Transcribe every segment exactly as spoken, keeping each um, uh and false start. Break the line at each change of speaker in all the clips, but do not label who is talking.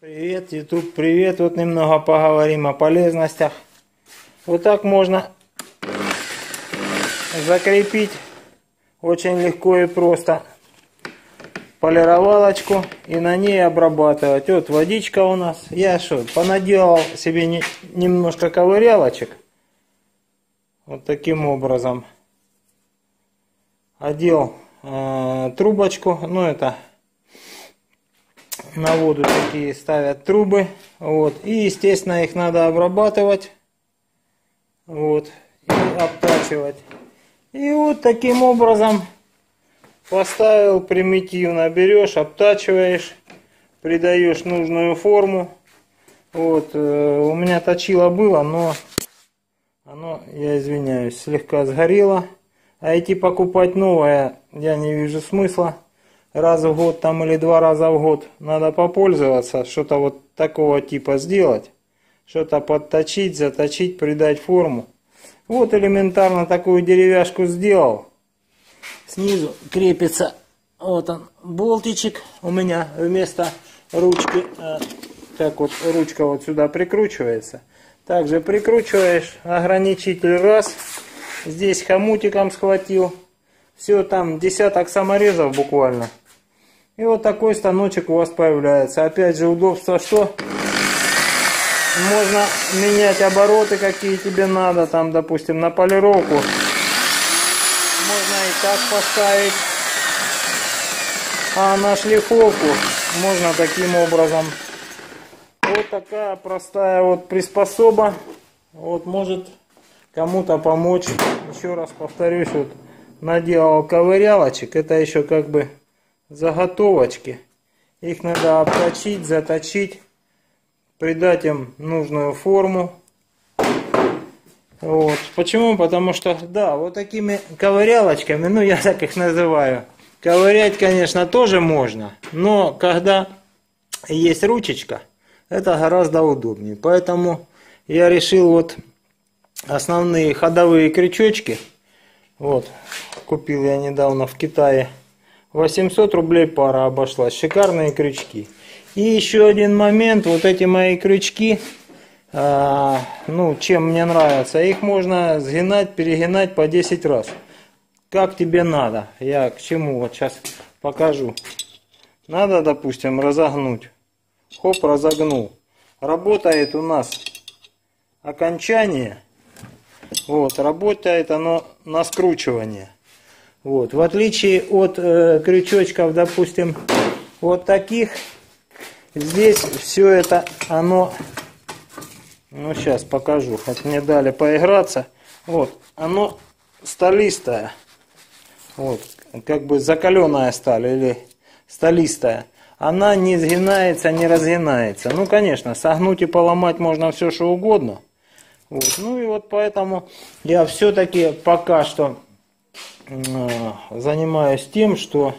Привет, YouTube, привет. Вот немного поговорим о полезностях. Вот так можно закрепить очень легко и просто полировалочку и на ней обрабатывать. Вот водичка у нас. Я что, понаделал себе не, немножко ковырялочек. Вот таким образом. Одел э, трубочку. Ну это... На воду такие ставят трубы, вот, и естественно их надо обрабатывать, вот, и обтачивать. И вот таким образом поставил примитивно, берешь, обтачиваешь, придаешь нужную форму. Вот, э, у меня точило было, но оно, я извиняюсь, слегка сгорело. А идти покупать новое я не вижу смысла. Раз в год там или два раза в год надо попользоваться, что-то вот такого типа сделать, что-то подточить, заточить, придать форму. Вот элементарно такую деревяшку сделал. Снизу крепится вот он болтичек у меня вместо ручки, как вот ручка вот сюда прикручивается. Также прикручиваешь ограничитель раз, здесь хомутиком схватил. Все, там десяток саморезов буквально. И вот такой станочек у вас появляется. Опять же удобство, что можно менять обороты, какие тебе надо. Там, допустим, на полировку можно и так поставить. А на шлифовку можно таким образом. Вот такая простая вот приспособа. Вот может кому-то помочь. Еще раз повторюсь, вот. Наделал ковырялочек, это еще как бы заготовочки. Их надо обточить, заточить, придать им нужную форму. Вот. Почему? Потому что, да, вот такими ковырялочками, ну я так их называю, ковырять, конечно, тоже можно, но когда есть ручечка, это гораздо удобнее. Поэтому я решил вот основные ходовые крючочки. Вот, купил я недавно в Китае. восемьсот рублей пара обошлась. Шикарные крючки. И еще один момент. Вот эти мои крючки, а, ну, чем мне нравятся. Их можно сгинать, перегинать по десять раз. Как тебе надо. Я к чему вот сейчас покажу. Надо, допустим, разогнуть. Хоп, разогнул. Работает у нас окончание. Вот, работает оно на скручивание. Вот, в отличие от э, крючочков, допустим, вот таких, здесь все это оно, ну сейчас покажу, вот мне дали поиграться, вот, оно сталистое, вот, как бы закаленная сталь или сталистая. Она не сгинается, не разгинается. Ну, конечно, согнуть и поломать можно все, что угодно. Вот. Ну и вот поэтому я все-таки пока что э, занимаюсь тем, что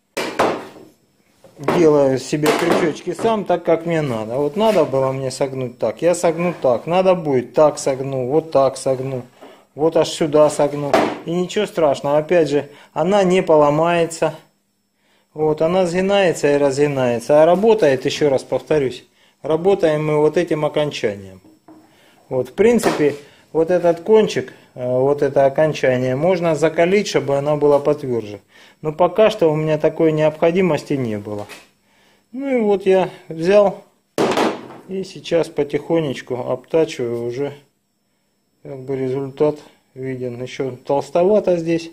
делаю себе крючочки сам, так как мне надо. Вот надо было мне согнуть так, я согну так. Надо будет так согну, вот так согну, вот аж сюда согну. И ничего страшного, опять же, она не поломается. Вот, она сгинается и разгинается. А работает, еще раз повторюсь, работаем мы вот этим окончанием. Вот, в принципе, вот этот кончик, вот это окончание можно закалить, чтобы оно было потверже. Но пока что у меня такой необходимости не было. Ну и вот я взял и сейчас потихонечку обтачиваю уже. Как бы результат виден. Еще толстовато здесь.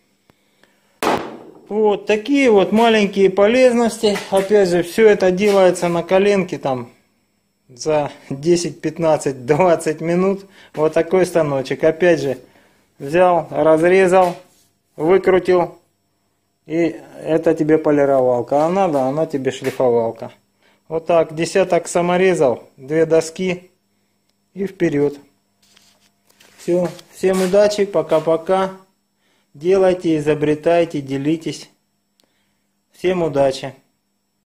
Вот такие вот маленькие полезности. Опять же, все это делается на коленке там. За десять, пятнадцать, двадцать минут. Вот такой станочек. Опять же, взял, разрезал, выкрутил. И это тебе полировалка. А надо, она тебе шлифовалка. Вот так, десяток саморезов, две доски. И вперед. Все. Всем удачи, пока-пока. Делайте, изобретайте, делитесь. Всем удачи.